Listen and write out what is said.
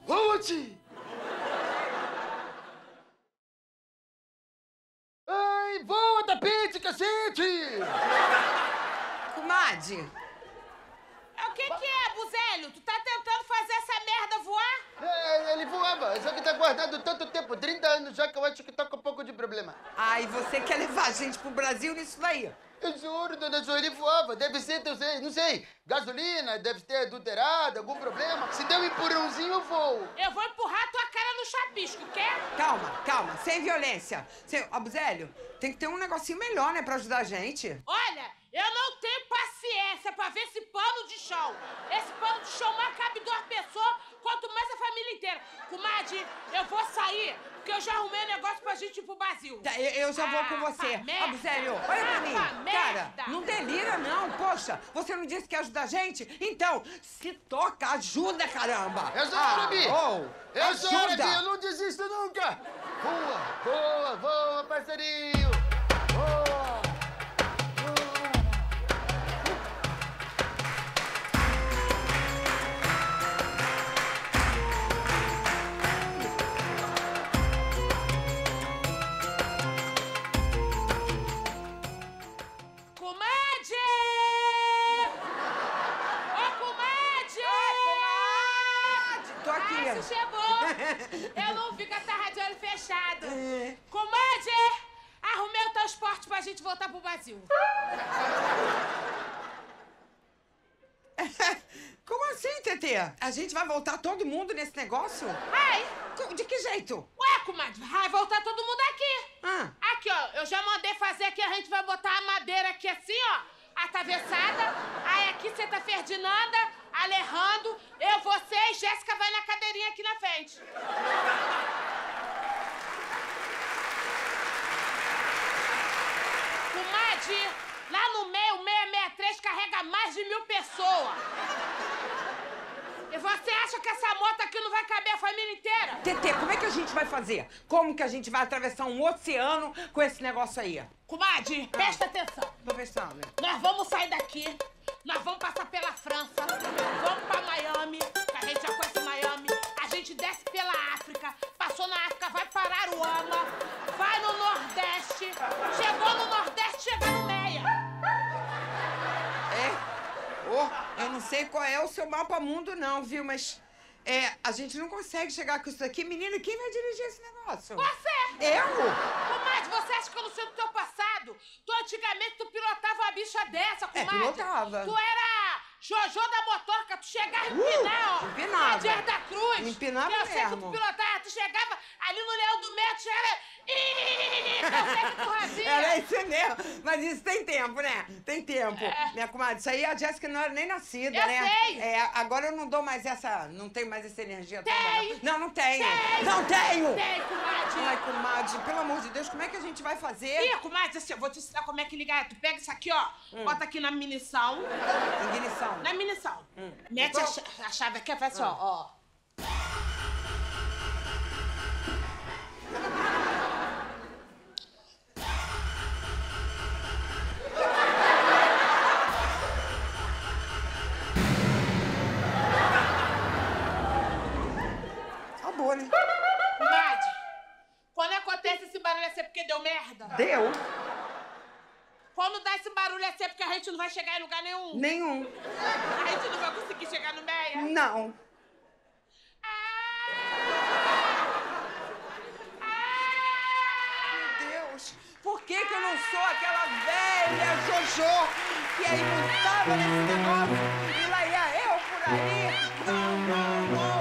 Volte! Ai, voa, tapete, cacete! Comadre. O que é, Buzélio? Tu tá tentando fazer essa merda voar? É, ele voava, só que tá guardado tanto tempo, 30 anos já, que eu acho que tá com um pouco de problema. Ai, você quer levar a gente pro Brasil nisso daí? Eu juro, dona Jo, ele voava. Deve ser, não sei, gasolina, deve ter adulterado, algum problema. Se der um empurrãozinho, eu vou. Eu vou empurrar tua cara no chapisco, quer? Calma, sem violência. Abuzélio, tem que ter um negocinho melhor, né, pra ajudar a gente. Olha, eu não tenho paciência pra ver esse pano de chão. Esse pano de chão mais cabe 2 pessoas, quanto mais a família inteira. Comadre, eu vou sair, porque eu já arrumei um negócio pra gente ir pro Brasil. Tá, eu já vou com você. Abuzélio, olha pra mim. Cara, não delira não, poxa. Você não disse que ia ajudar a gente? Então, se toca, ajuda, caramba. Eu sou Arabi. Eu sou Arabi, ajuda. eu não desisto nunca. Voa, passarinho. Voa. Chegou! Eu não vi que tá de olho fechado. Comadre, arrumei o transporte pra gente voltar pro Brasil. Como assim, Tetê? A gente vai voltar todo mundo nesse negócio? Ai! De que jeito? Ué, comadre, vai voltar todo mundo aqui. Aqui, ó, eu já mandei fazer aqui, a gente vai botar a madeira aqui assim, ó, atravessada. Aí aqui senta Ferdinanda, Alejandro, eu, você e Jéssica vai na cadeirinha aqui na frente. Comadre, lá no meio, o 663 carrega mais de 1000 pessoas. E você acha que essa moto aqui não vai caber a família inteira? Tetê, como é que a gente vai fazer? Como que a gente vai atravessar um oceano com esse negócio aí? Comadre, presta atenção. Tô pensando. Nós vamos sair daqui, nós vamos passar pela França, vamos pra Miami, que a gente já conhece Miami, a gente desce pela África, passou na África, vai para Aruana, vai no Nordeste, chegou no Nordeste, chega no Meia. Eu não sei qual é o seu mapa mundo não, viu, mas... a gente não consegue chegar com isso aqui. Menina, quem vai dirigir esse negócio? Você! Eu? Comadre, você acha que eu não sei do teu passado? Tu antigamente tu pilotava uma bicha dessa, comadre. Pilotava. Tu era Jojo da motorca, tu chegava a empinar, ó. Empinava. Dias da Cruz. Empinava eu sei que tu mesmo. pilotava, tu chegava ali no Leão do Metro, tu era... Eu sei que tu razia. Era isso mesmo. Mas isso tem tempo, né? Tem tempo. Minha comadre, isso aí a Jéssica não era nem nascida, Eu né? sei. Agora eu não dou mais essa... Não tenho mais essa energia Tem. toda. Não tenho. Tem. Não tenho. Tem, comadre. Ai, comadre, pelo amor de Deus, como é que a gente vai fazer? Ih, comadre, assim, eu vou te ensinar como é que ligar. Tu pega isso aqui, ó, bota aqui na munição. Ignição. Na munição. Mete a chave aqui, faz assim, ó. Acabou, né? Comadre, quando acontece esse barulho assim é porque deu merda? Deu. Quando dá esse barulho assim é porque a gente não vai chegar em lugar nenhum? Nenhum. A gente não vai conseguir chegar no Meia? Não. Meu Deus, por que eu não sou aquela velha Jojo que aí não tava nesse negócio e lá ia eu por aí? Não, não, não.